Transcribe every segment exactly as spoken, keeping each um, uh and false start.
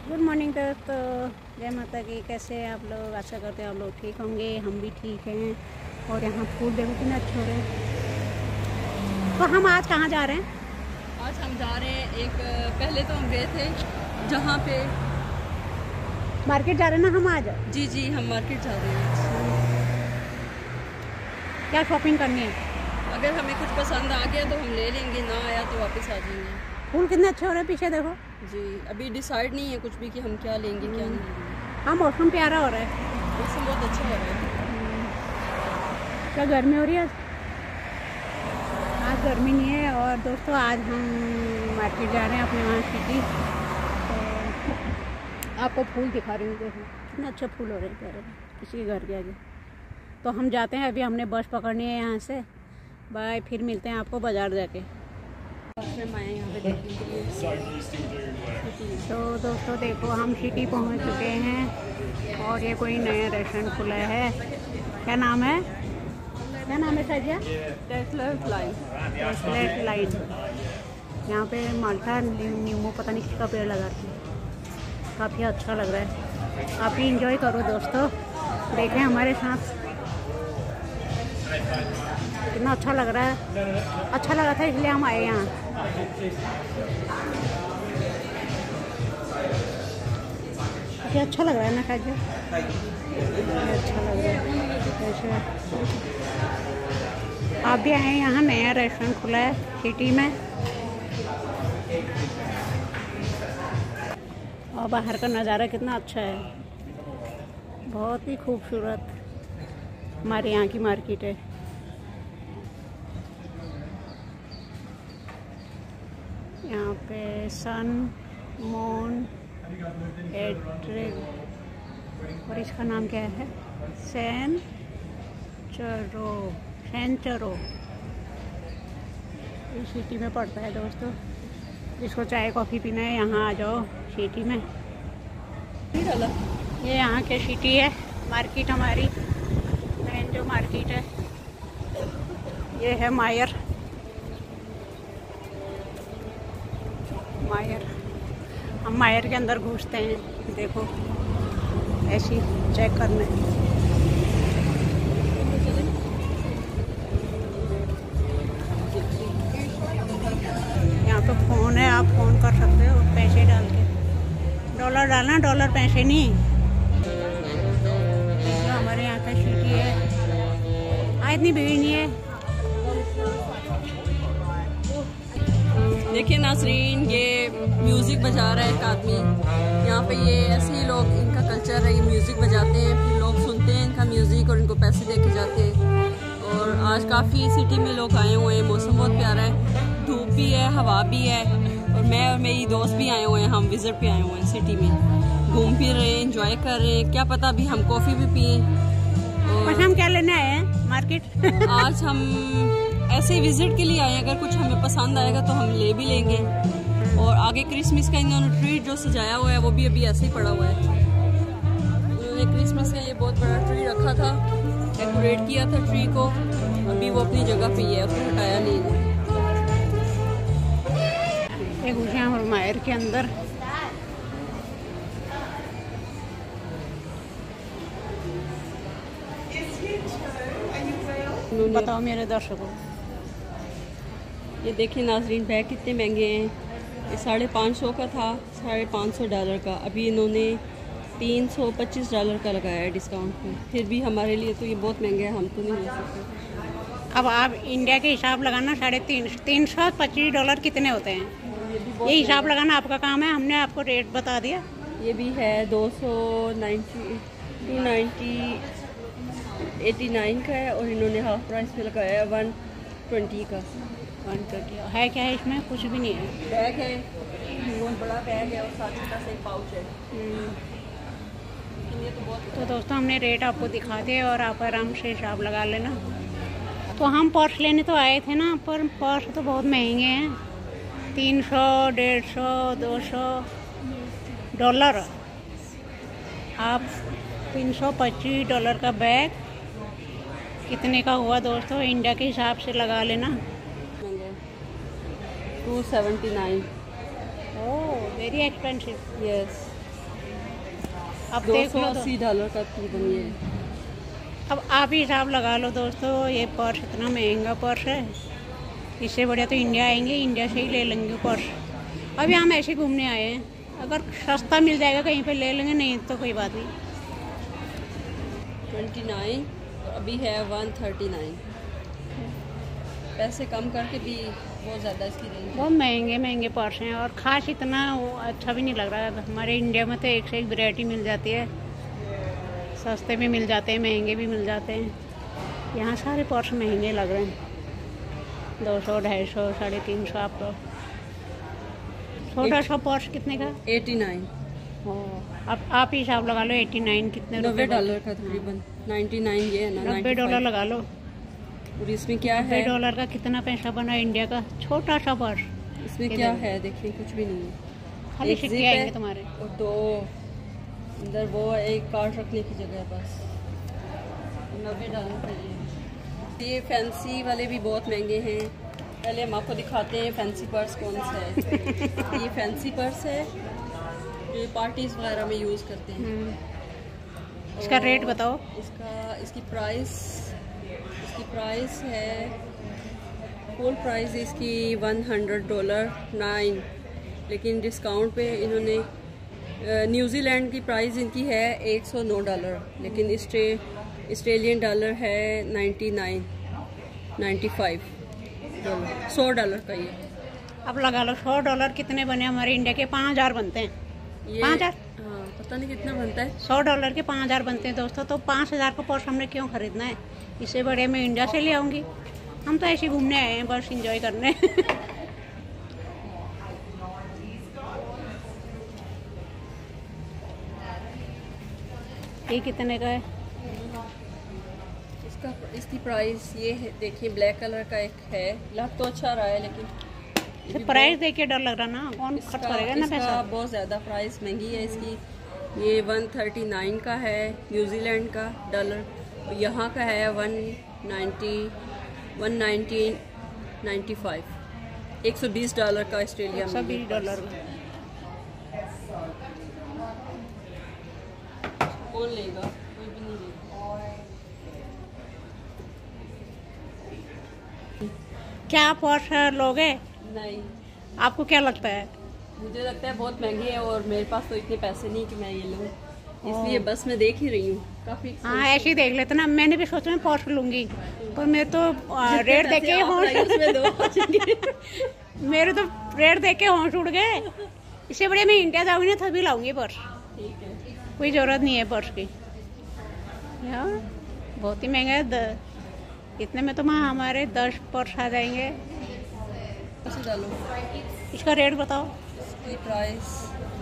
Good morning दोस्तों, जय माता की। कैसे हैं आप लोग? आशा करते हैं आप लोग ठीक होंगे। हम भी ठीक हैं। और यहाँ फूल देखो कितने अच्छे हो रहे हैं। तो हम आज कहाँ जा रहे हैं? आज हम जा रहे हैं एक पहले तो हम गए थे जहाँ पे मार्केट जा रहे हैं ना हम आज। जी जी हम मार्केट जा रहे हैं। क्या शॉपिंग करनी है? अगर हमें कुछ पसंद आ गया तो हम ले लेंगे, ना आया तो वापस आ जाएंगे। फूल कितने अच्छे हो रहे हैं, पीछे देखो। जी अभी डिसाइड नहीं है कुछ भी कि हम क्या लेंगे क्या नहीं लेंगे। हाँ, मौसम प्यारा हो रहा है। मौसम बहुत अच्छा हो रहा है। क्या गर्मी हो रही है? आज गर्मी नहीं है। और दोस्तों आज हम मार्केट जा रहे हैं अपने वहाँ सिटी। तो आपको फूल दिखा रही हूँ, देखो कितने अच्छे फूल हो रहे हैं प्यारे, किसी के घर के आगे। तो हम जाते हैं, अभी हमने बस पकड़नी है यहाँ से। बाय, फिर मिलते हैं आपको बाज़ार जाके। यहाँ पे देखने के लिए। तो दोस्तों देखो, हम सिटी पहुँच चुके हैं और ये कोई नया रेस्टोरेंट खुला है। क्या नाम है? क्या नाम है साजिया? टेस्लेट लाइन। टेस्लेट लाइन। यहाँ पे माल्टा नींबू पता नहीं किसका पेड़ लगा है, काफ़ी अच्छा लग रहा है। आप भी इंजॉय करो दोस्तों, देखें हमारे साथ। कितना अच्छा लग रहा है। अच्छा लगा था इसलिए हम आए यहाँ। काफ़ी अच्छा लग रहा है ना साजिया? अच्छा लग रहा है ऐसे। आप भी आए, यहाँ नया रेस्टोरेंट खुला है सिटी में। और बाहर का नज़ारा कितना अच्छा है, बहुत ही खूबसूरत। हमारे यहाँ की मार्केट है। यहाँ पे सन मून एड्रेग, और इसका नाम क्या है? सैन चरो सैनचरो। इस सिटी में पड़ता है दोस्तों। जिसको चाय कॉफ़ी पीना है यहाँ आ जाओ सिटी में। ये यहाँ के सिटी है मार्केट, हमारी मेन जो मार्केट है ये है मायर। मायर हम मायर के अंदर घुसते हैं, देखो ऐसी चेक करने। यहाँ तो फ़ोन है, आप फ़ोन कर सकते हो पैसे डाल के। डॉलर डालना, डॉलर पैसे नहीं। तो हमारे यहाँ का सिटी है। हाँ, इतनी भीड़ नहीं है। देखिए नाज़रीन, ये म्यूज़िक बजा रहा है एक आदमी। यहाँ पे ये ऐसे ही लोग, इनका कल्चर है, ये म्यूज़िक बजाते हैं, फिर लोग सुनते हैं इनका म्यूज़िक और इनको पैसे दे के जाते हैं। और आज काफ़ी सिटी में लोग आए हुए हैं, मौसम बहुत प्यारा है, धूप भी है, हवा भी है। और मैं और मेरी दोस्त भी आए हुए हैं, हम विज़िट पे आए हुए हैं सिटी में। घूम फिर रहे हैं, इंजॉय कर रहे हैं, क्या पता अभी हम कॉफ़ी भी पिए। और हम क्या लेने आए हैं मार्केट? आज हम ऐसे ही विजिट के लिए आए हैं, अगर कुछ हमें पसंद आएगा तो हम ले भी लेंगे। और आगे क्रिसमस का इन्होंने ट्री जो सजाया हुआ है वो भी अभी ऐसे ही पड़ा हुआ है। उन्होंने क्रिसमस का ये बहुत बड़ा ट्री रखा था, डेकोरेट किया था ट्री को, अभी वो अपनी जगह पे ही है, उसको हटाया नहीं है। एक घुसे हम मायर के अंदर। बताओ मेरे दर्शकों, ये देखिए नाजरीन, बैग कितने महंगे हैं। ये साढ़े पाँच सौ का था, साढ़े पाँच सौ डॉलर का। अभी इन्होंने तीन सौ पच्चीस डॉलर का लगाया है डिस्काउंट में। फिर भी हमारे लिए तो ये बहुत महंगा है, हम तो नहीं ले सकते। अब आप इंडिया के हिसाब लगाना, साढ़े तीन तीन सौ पच्चीस डॉलर कितने होते हैं, ये हिसाब लगाना आपका काम है। हमने आपको रेट बता दिया। ये भी है दो सौ ninety two ninety eighty nine का है, और इन्होंने हाफ प्राइस पे लगाया है वन ट्वेंटी का। वन ट्वेंटी है। क्या है इसमें? कुछ भी नहीं है। बैग है, बहुत बड़ा बैग है और साथ छोटा सा एक पाउच है। ये तो बहुत। तो दोस्तों हमने रेट आपको दिखा दिए और आप आराम से हिसाब लगा लेना। तो हम पर्स लेने तो आए थे ना, पर पर्स तो बहुत महंगे हैं। तीन सौ डेढ़ सौ दो सौ डॉलर। आप तीन सौ पच्चीस डॉलर का बैग कितने का हुआ दोस्तों? इंडिया के हिसाब से लगा लेना। Two seventy nine. Oh, very expensive. Yes. अब दो देख सौ लो अस्सी डॉलर का तकरीबन ये है। अब आप ही हिसाब लगा लो दोस्तों, ये पर्स इतना महंगा पर्स है, इससे बढ़िया तो इंडिया आएंगे, इंडिया से ही ले लेंगे पर्स। अभी हम ऐसे घूमने आए हैं, अगर सस्ता मिल जाएगा कहीं पे ले लेंगे, नहीं तो कोई बात नहीं। ट्वेंटी नाइन अभी है वन थर्टी नाइन, पैसे कम करके भी बहुत ज़्यादा इसकी रेंज। बहुत महंगे महंगे पर्स हैं और ख़ास इतना वो अच्छा भी नहीं लग रहा है। हमारे इंडिया में तो एक से एक वैरायटी मिल जाती है, सस्ते भी मिल जाते हैं, महंगे भी मिल जाते हैं। यहाँ सारे पर्स महंगे लग रहे हैं, दो सौ ढाई सौ साढ़े तीन सौ। आपको छोटा सा पर्स कितने का? Eighty nine. अब आप ही हिसाब लगा लो, एटी नाइन कितने? नब्बे डॉलर का तकरीबन। नाइन्टी नाइन ये है ना, नब्बे डॉलर लगा लो। और इसमें क्या है? नब्बे डॉलर का कितना पैसा बना इंडिया का? छोटा सा पर्स। इसमें क्या है देखिए, कुछ भी नहीं है, खाली सिक्के आएंगे तुम्हारे। और दो अंदर वो एक कार्ड रखने की जगह है बस। नब्बे डॉलर का ये। ये फैंसी वाले भी बहुत महंगे हैं। पहले हम आपको दिखाते हैं फैंसी पर्स कौन सा है। ये फैंसी पर्स है जो पार्टीज वगैरह में यूज़ करते हैं। इसका रेट बताओ। इसका इसकी प्राइस इसकी प्राइस है, फुल प्राइस इसकी वन हंड्रेड डॉलर नाइन, लेकिन डिस्काउंट पे इन्होंने, न्यूजीलैंड की प्राइस इनकी है एक सौ नौ डॉलर, लेकिन ऑस्ट्रेलियन डॉलर है ninety nine ninety five dollar, सौ डॉलर का ये। अब लगा लो सौ डॉलर कितने बने हमारे इंडिया के? पाँच हज़ार बनते हैं। पाँच हज़ार? हाँ, पता नहीं कितना बनता है। सौ डॉलर के पाँच हज़ार बनते हैं दोस्तों। तो पाँच हज़ार का पर्स हमने क्यों खरीदना है? इससे बड़े मैं इंडिया से ले आऊँगी। हम तो ऐसे घूमने आए हैं, बस इंजॉय करने। ये कितने का है? इसका इसकी प्राइस ये है, देखिए ब्लैक कलर का एक है, लग तो अच्छा रहा है लेकिन तो प्राइस देख के डर लग रहा ना, कौन खर्च करेगा ना पैसा। बहुत ज़्यादा प्राइस महंगी है इसकी। ये वन थर्टी नाइन का है न्यूजीलैंड का डॉलर, और यहाँ का है one ninety one ninety ninety five, एक सौ बीस डॉलर का ऑस्ट्रेलिया में। बीस डॉलर कौन लेगा? कोई भी नहीं लेगा। क्या आप पर्स लोगे? नहीं। आपको क्या लगता है? मुझे लगता है बहुत महंगी है और मेरे पास तो इतने पैसे नहीं कि मैं ये लूँ, इसलिए बस मैं देख ही रही हूँ काफी। हाँ ऐसे ही देख लेते ना, मैंने भी सोचा मैं पर्स लूंगी, पर मैं तो रेट देख के होश मेरे तो रेट देख के होश उड़ गए। इससे बढ़िया मैं इंडिया जाऊंगी ना तभी लाऊंगी पर्स। ठीक है, कोई जरूरत नहीं है पर्स की। यार बहुत ही महंगा है, इतने में तो वहाँ हमारे दस पर्स आ जाएंगे। डालो। इसका रेट बताओ। इसकी प्राइस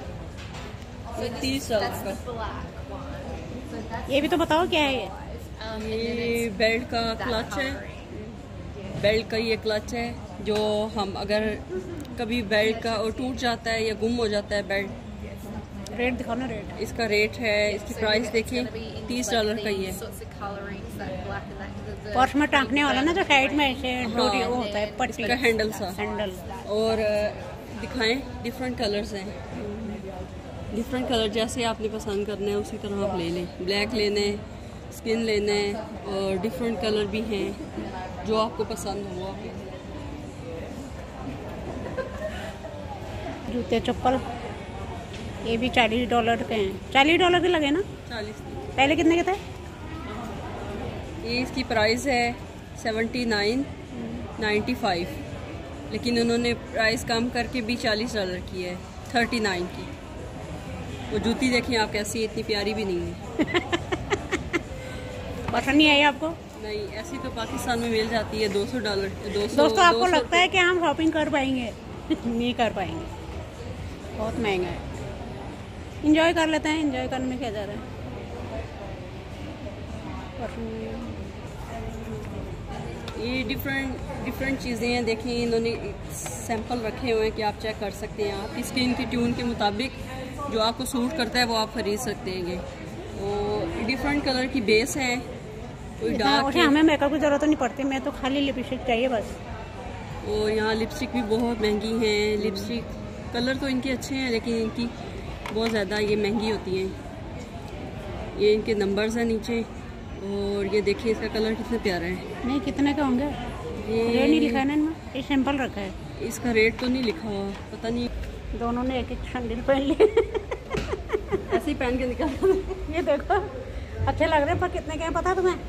तीस डॉलर का। ये भी तो बताओ क्या है ये? ये बेल्ट का क्लच है, बेल्ट का ये क्लच है जो हम अगर कभी बेल्ट का और टूट जाता है या गुम हो जाता है बेल्ट। रेट दिखाओ ना। रेट इसका रेट है, इसकी प्राइस देखिए तीस डॉलर का ही है। पर्स में टांगने वाला ना जो साइड में ऐसे डोरी वो होता है, पट्टी इसका हैंडल सा हैंडल। और दिखाएं डिफरेंट कलर्स हैं, डिफरेंट कलर जैसे आपने पसंद करना है उसी तरह आप ले लें। ब्लैक लेना है, स्किन लेना है, और डिफरेंट कलर भी हैं जो आपको पसंद हो आप। जूते चप्पल ये भी चालीस डॉलर के हैं। चालीस डॉलर के लगे ना? चालीस। पहले कितने के थे? ये इसकी प्राइस है सेवेंटी नाइन नाइन्टी फाइव, लेकिन उन्होंने प्राइस कम करके भी चालीस डॉलर की है, थर्टी नाइन की। वो जूती देखिए आप कैसी, इतनी प्यारी भी नहीं है। पसंद नहीं आई आपको? नहीं, ऐसी तो पाकिस्तान में मिल जाती है दो सौ डॉलर। दो सौ दोस्तों आपको लगता है कि हम शॉपिंग कर पाएंगे? नहीं कर पाएंगे, बहुत महंगा है। इंजॉय कर लेते हैं, इंजॉय करने में क्या जा रहा है। ये डिफरेंट डिफरेंट चीज़ें हैं, देखिए इन्होंने सैंपल रखे हुए हैं कि आप चेक कर सकते हैं। आपकी स्किन की ट्यून के मुताबिक जो आपको सूट करता है वो आप खरीद सकते हैं। वो डिफरेंट कलर की बेस है, कोई डार्क है। हमें मेकअप की जरूरत नहीं पड़ती, मैं तो खाली लिपस्टिक चाहिए बस। और यहाँ लिपस्टिक भी बहुत महंगी हैं। लिपस्टिक कलर तो इनके अच्छे हैं लेकिन इनकी बहुत ज़्यादा ये महंगी होती हैं। ये इनके नंबर्स हैं नीचे। और ये देखिए इसका कलर कितना प्यारा है। नहीं कितने के होंगे? ये रेट नहीं लिखा है ना इनमें, ये सिंपल रखा है। इसका रेट तो नहीं लिखा हुआ, पता नहीं। दोनों ने एक एक सैंडल पहन ली ऐसे ही पहन के निकाला। ये देखो अच्छे लग रहे हैं, पर कितने के हैं पता तुम्हें?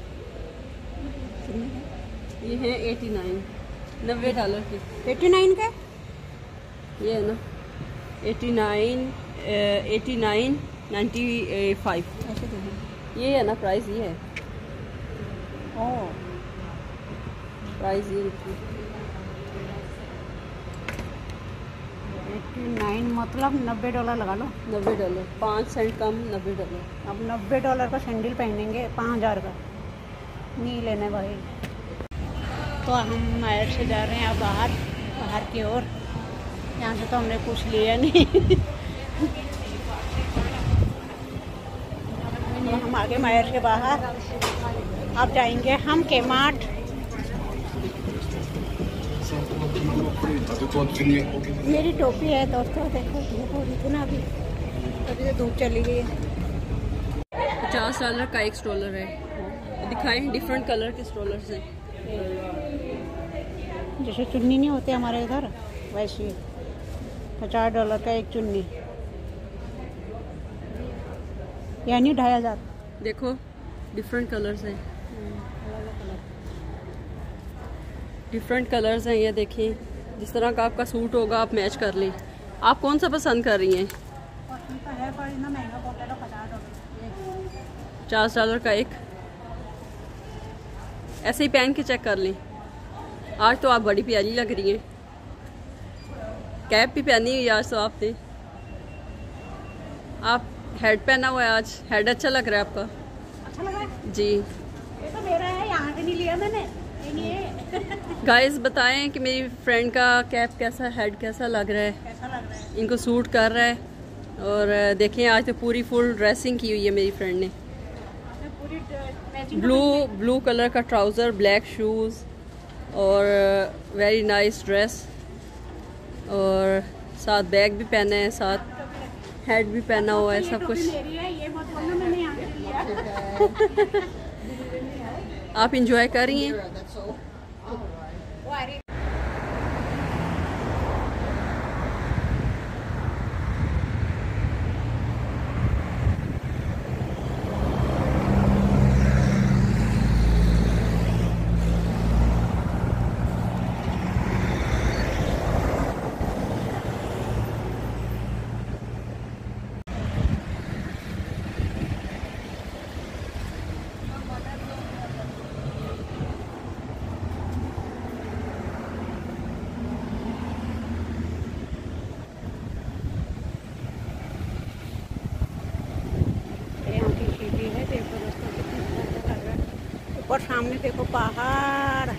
ये है एटी नाइन, नब्बे डॉलर के। एटी नाइन के ये है ना eighty nine, eighty nine ninety five. ये है ना प्राइस, ये है ओह प्राइस ये एटी नाइन मतलब नब्बे डॉलर लगा लो। नब्बे डॉलर, पाँच सेंट कम, नब्बे डॉलर। अब नब्बे डॉलर का सैंडल पहनेंगे पाँच हज़ार का नहीं लेने भाई। तो हम मायर से जा रहे हैं अब बाहर बाहर की ओर। यहाँ से तो हमने कुछ लिया नहीं तो हम आगे मायर के बाहर अब जाएंगे हम के मार्ट। मेरी टोपी है दोस्तों, देखो धूप हो रही थी ना, अभी अभी तो धूप चली गई है। पचास डॉलर का एक स्ट्रोलर है। दिखाएं, डिफरेंट कलर के स्ट्रोलर्स हैं। जैसे चुन्नी नहीं होते हमारे इधर, वैसे पचास डॉलर का एक चुन्नी, यानी ढाई हज़ार। देखो डिफरेंट कलर्स हैं, डिफरेंट कलर्स हैं। ये देखिए, जिस तरह का आपका सूट होगा आप मैच कर लें। आप कौन सा पसंद कर रही हैं? पचास डॉलर का एक, ऐसे ही पहन के चेक कर लें। आज तो आप बड़ी प्यारी लग रही हैं। कैप भी पहनी हुई आज तो आपने। आप हेड पहना हुआ है आज, हेड अच्छा लग रहा है आपका। अच्छा लग रहा है जी। ये तो मेरा है, यहाँ से नहीं लिया मैंने। गाइस बताएं कि मेरी फ्रेंड का कैप कैसा, हेड कैसा लग रहा है, कैसा लग रहा है? इनको सूट कर रहा है। और देखें आज तो पूरी फुल ड्रेसिंग की हुई है मेरी फ्रेंड ने। ब्लू ब्लू कलर का ट्राउज़र, ब्लैक शूज़ और वेरी नाइस ड्रेस, और साथ बैग भी पहना है, साथ हेड भी पहना हुआ है, सब कुछ। आप इंजॉय कर रही हैं? और सामने देखो पहाड़।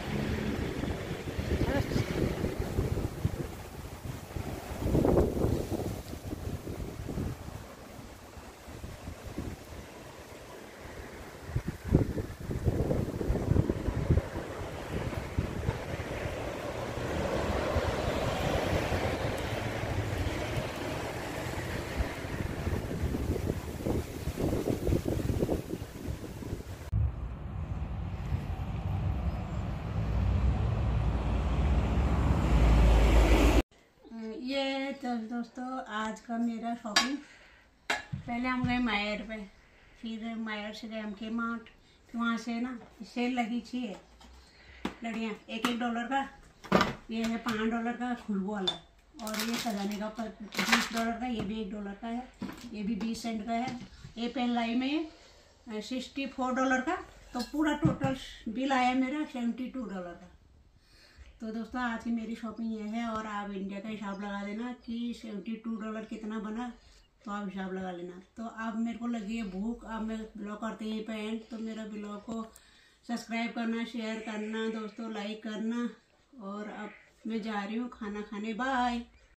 ये तो दोस्तों आज का मेरा शॉपिंग। पहले हम गए मायर पे, फिर मायर से गए हम के मार्ट, फिर वहाँ से ना सेल लगी थी लड़ियाँ एक एक डॉलर का। ये है पाँच डॉलर का खुशबू वाला, और ये सजाने का बीस डॉलर का, ये भी एक डॉलर का है, ये भी बीस सेंट का है। ये पेन लाई में सिक्सटी फोर डॉलर का, तो पूरा टोटल बिल आया मेरा सेवेंटी टू डॉलर का। तो दोस्तों आज की मेरी शॉपिंग ये है, और आप इंडिया का हिसाब लगा देना कि सेवेंटी टू डॉलर कितना बना, तो आप हिसाब लगा लेना। तो अब मेरे को लगी है भूख, अब मैं ब्लॉग करते ही पे एंड। तो मेरा ब्लॉग को सब्सक्राइब करना, शेयर करना, दोस्तों लाइक करना, और अब मैं जा रही हूँ खाना खाने। बाय।